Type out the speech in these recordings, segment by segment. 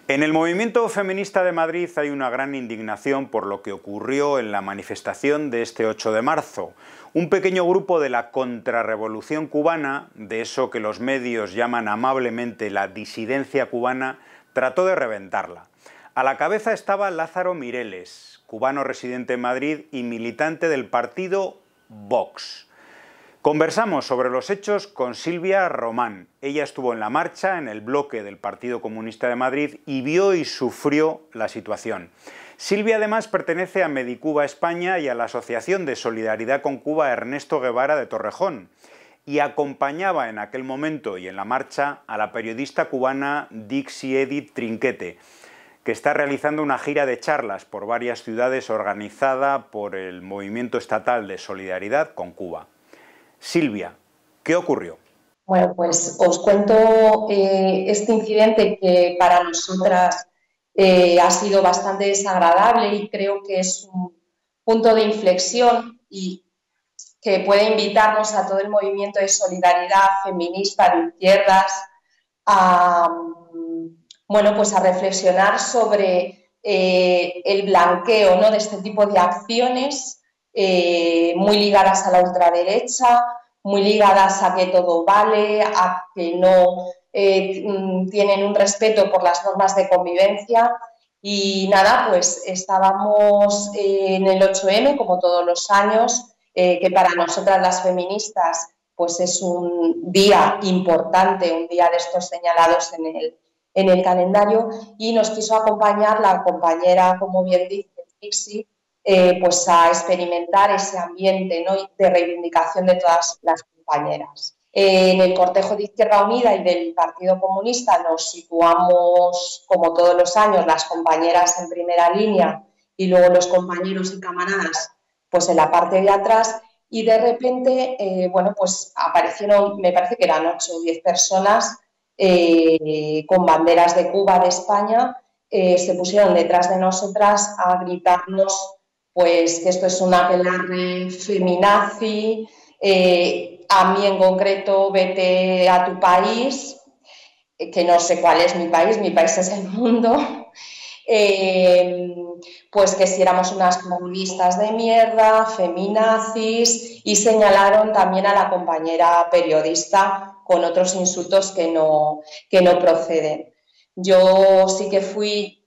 En el movimiento feminista de Madrid hay una gran indignación por lo que ocurrió en la manifestación de este 8 de marzo. Un pequeño grupo de la contrarrevolución cubana, de eso que los medios llaman amablemente la disidencia cubana, trató de reventarla. A la cabeza estaba Lázaro Mireles, cubano residente en Madrid y militante del partido Vox. Conversamos sobre los hechos con Silvia Román. Ella estuvo en la marcha, en el bloque del Partido Comunista de Madrid y vio y sufrió la situación. Silvia además pertenece a Medicuba España y a la Asociación de Solidaridad con Cuba Ernesto Guevara de Torrejón y acompañaba en aquel momento y en la marcha a la periodista cubana Dixie Edith Trinquete, que está realizando una gira de charlas por varias ciudades organizada por el Movimiento Estatal de Solidaridad con Cuba. Silvia, ¿qué ocurrió? Bueno, pues os cuento este incidente que para nosotras ha sido bastante desagradable y creo que es un punto de inflexión y que puede invitarnos a todo el movimiento de solidaridad feminista de izquierdas a, bueno, pues a reflexionar sobre el blanqueo, ¿no?, de este tipo de acciones muy ligadas a la ultraderecha, muy ligadas a que todo vale, a que no tienen un respeto por las normas de convivencia. Y nada, pues estábamos en el 8M, como todos los años, que para nosotras las feministas pues es un día importante, un día de estos señalados en el calendario, y nos quiso acompañar la compañera, como bien dice, Dixie, pues a experimentar ese ambiente, ¿no?, de reivindicación de todas las compañeras. En el cortejo de Izquierda Unida y del Partido Comunista nos situamos, como todos los años, las compañeras en primera línea y luego los compañeros y camaradas pues en la parte de atrás, y de repente, bueno, pues aparecieron, me parece que eran 8 o 10 personas con banderas de Cuba, de España, se pusieron detrás de nosotras a gritarnos pues que esto es un aquelarre feminazi, a mí en concreto, vete a tu país, que no sé cuál es mi país es el mundo, pues que si éramos unas comunistas de mierda, feminazis, y señalaron también a la compañera periodista con otros insultos que no proceden. Yo sí que fui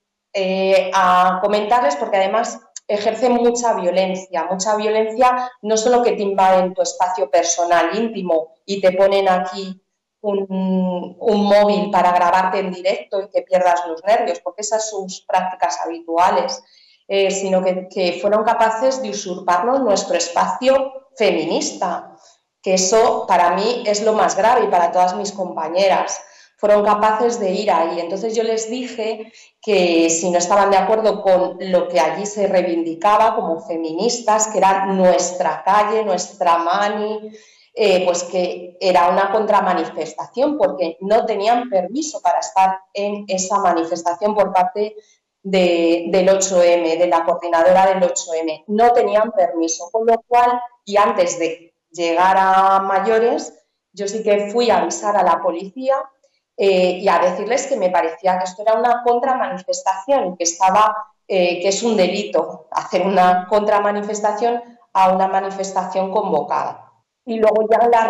a comentarles porque además ejercen mucha violencia no solo que te invaden tu espacio personal íntimo y te ponen aquí un móvil para grabarte en directo y que pierdas los nervios, porque esas son sus prácticas habituales, sino que fueron capaces de usurparnos nuestro espacio feminista, que eso para mí es lo más grave y para todas mis compañeras. Fueron capaces de ir ahí. Entonces yo les dije que si no estaban de acuerdo con lo que allí se reivindicaba como feministas, que era nuestra calle, nuestra mani, pues que era una contramanifestación, porque no tenían permiso para estar en esa manifestación por parte del 8M, de la coordinadora del 8M. No tenían permiso, con lo cual, y antes de llegar a mayores, yo sí que fui a avisar a la policía y a decirles que me parecía que esto era una contramanifestación, que es un delito hacer una contramanifestación a una manifestación convocada. Y luego ya en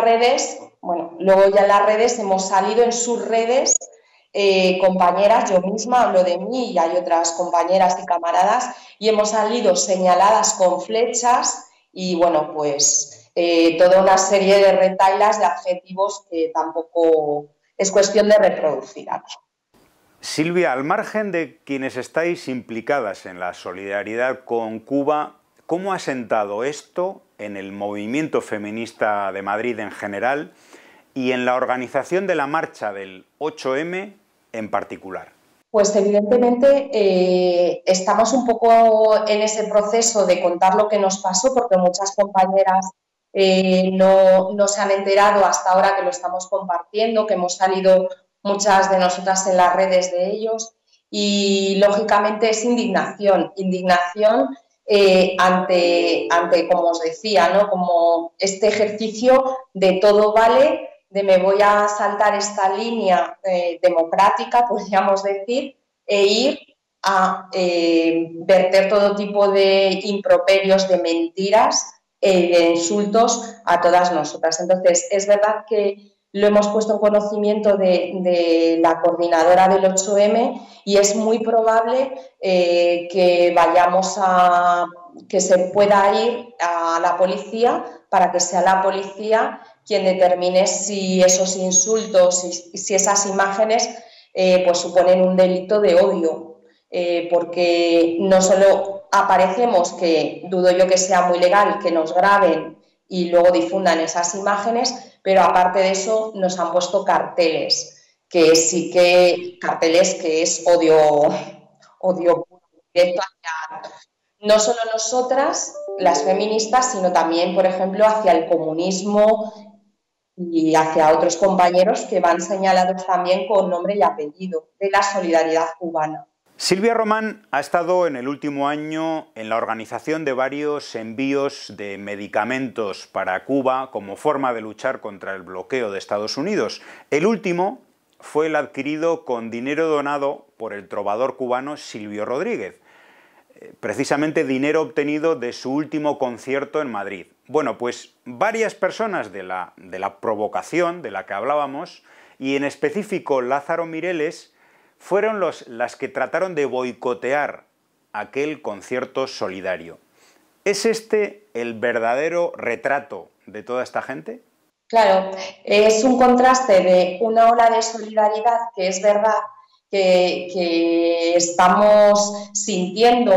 las redes hemos salido en sus redes, compañeras, yo misma hablo de mí y hay otras compañeras y camaradas, y hemos salido señaladas con flechas y bueno, pues toda una serie de retailas de adjetivos que tampoco es cuestión de reproducir aquí. Silvia, al margen de quienes estáis implicadas en la solidaridad con Cuba, ¿cómo ha sentado esto en el movimiento feminista de Madrid en general y en la organización de la marcha del 8M en particular? Pues evidentemente estamos un poco en ese proceso de contar lo que nos pasó, porque muchas compañeras no se han enterado hasta ahora que lo estamos compartiendo, que hemos salido muchas de nosotras en las redes de ellos, y lógicamente es indignación ante, como os decía, ¿no?, como este ejercicio de todo vale, de me voy a saltar esta línea democrática, podríamos decir, e ir a verter todo tipo de improperios, de mentiras, de insultos a todas nosotras. Entonces, es verdad que lo hemos puesto en conocimiento de la coordinadora del 8M y es muy probable que vayamos que se pueda ir a la policía para que sea la policía quien determine si esos insultos, si esas imágenes pues suponen un delito de odio. Porque no solo aparecemos, que dudo yo que sea muy legal, que nos graben y luego difundan esas imágenes, pero aparte de eso nos han puesto carteles, que sí que carteles que es odio directo hacia no solo nosotras, las feministas, sino también, por ejemplo, hacia el comunismo y hacia otros compañeros que van señalados también con nombre y apellido de la solidaridad cubana. Silvia Román ha estado en el último año en la organización de varios envíos de medicamentos para Cuba como forma de luchar contra el bloqueo de Estados Unidos. El último fue el adquirido con dinero donado por el trovador cubano Silvio Rodríguez, precisamente dinero obtenido de su último concierto en Madrid. Bueno, pues varias personas de la provocación de la que hablábamos, y en específico Lázaro Mireles, fueron las que trataron de boicotear aquel concierto solidario. ¿Es este el verdadero retrato de toda esta gente? Claro, es un contraste de una ola de solidaridad que es verdad que estamos sintiendo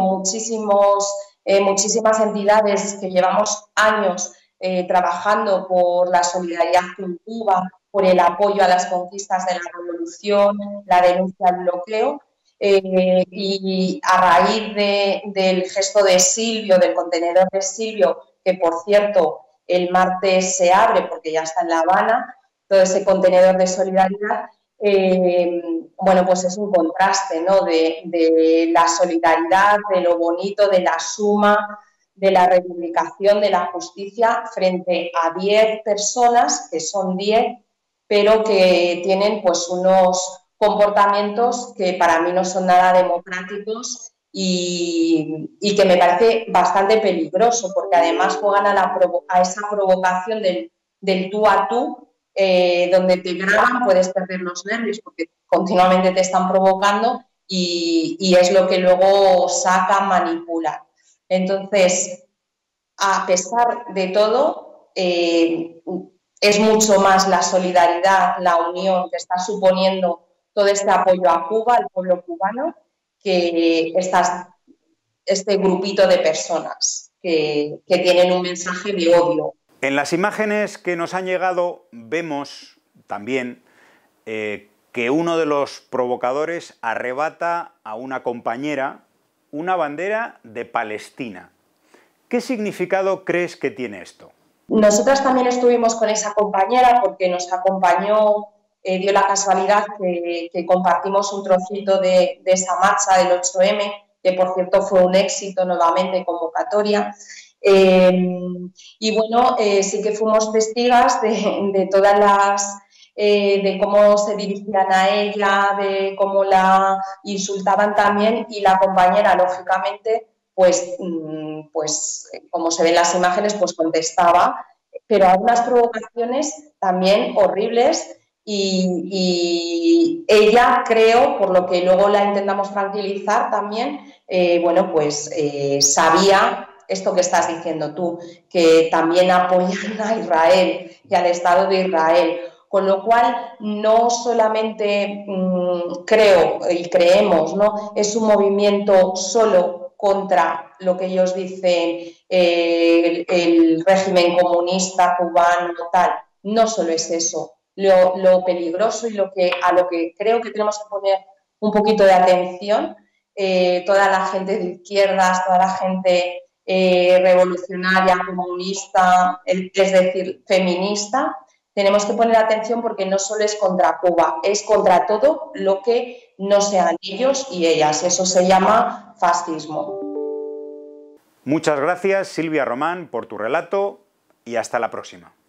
muchísimas entidades que llevamos años trabajando por la solidaridad con Cuba, por el apoyo a las conquistas de la revolución, la denuncia al bloqueo, y a raíz del gesto de Silvio, del contenedor de Silvio, que por cierto el martes se abre porque ya está en La Habana, todo ese contenedor de solidaridad, bueno, pues es un contraste, ¿no? de la solidaridad, de lo bonito, de la suma, de la reivindicación de la justicia frente a 10 personas, que son 10, pero que tienen pues unos comportamientos que para mí no son nada democráticos y que me parece bastante peligroso, porque además juegan a esa provocación del tú a tú, donde te graban, puedes perder los nervios porque continuamente te están provocando y es lo que luego sacan, manipulan. Entonces, a pesar de todo, es mucho más la solidaridad, la unión que está suponiendo todo este apoyo a Cuba, al pueblo cubano, que este grupito de personas que tienen un mensaje de odio. En las imágenes que nos han llegado vemos también que uno de los provocadores arrebata a una compañera una bandera de Palestina. ¿Qué significado crees que tiene esto? Nosotras también estuvimos con esa compañera porque nos acompañó, dio la casualidad que compartimos un trocito de esa marcha del 8M, que por cierto fue un éxito nuevamente, convocatoria. Y bueno, sí que fuimos testigas de todas las... de cómo se dirigían a ella, de cómo la insultaban también, y la compañera, lógicamente, pues como se ven las imágenes, pues contestaba, pero algunas provocaciones también horribles y ella, creo, por lo que luego la intentamos tranquilizar también, bueno, pues sabía esto que estás diciendo tú, que también apoyan a Israel y al Estado de Israel. Con lo cual, no solamente creo y creemos, ¿no? Es un movimiento solo contra lo que ellos dicen, el régimen comunista cubano, tal. No solo es eso. Lo peligroso y a lo que creo que tenemos que poner un poquito de atención, toda la gente de izquierdas, toda la gente revolucionaria, comunista, es decir, feminista, tenemos que poner atención porque no solo es contra Cuba, es contra todo lo que no sean ellos y ellas. Eso se llama fascismo. Muchas gracias, Silvia Román, por tu relato y hasta la próxima.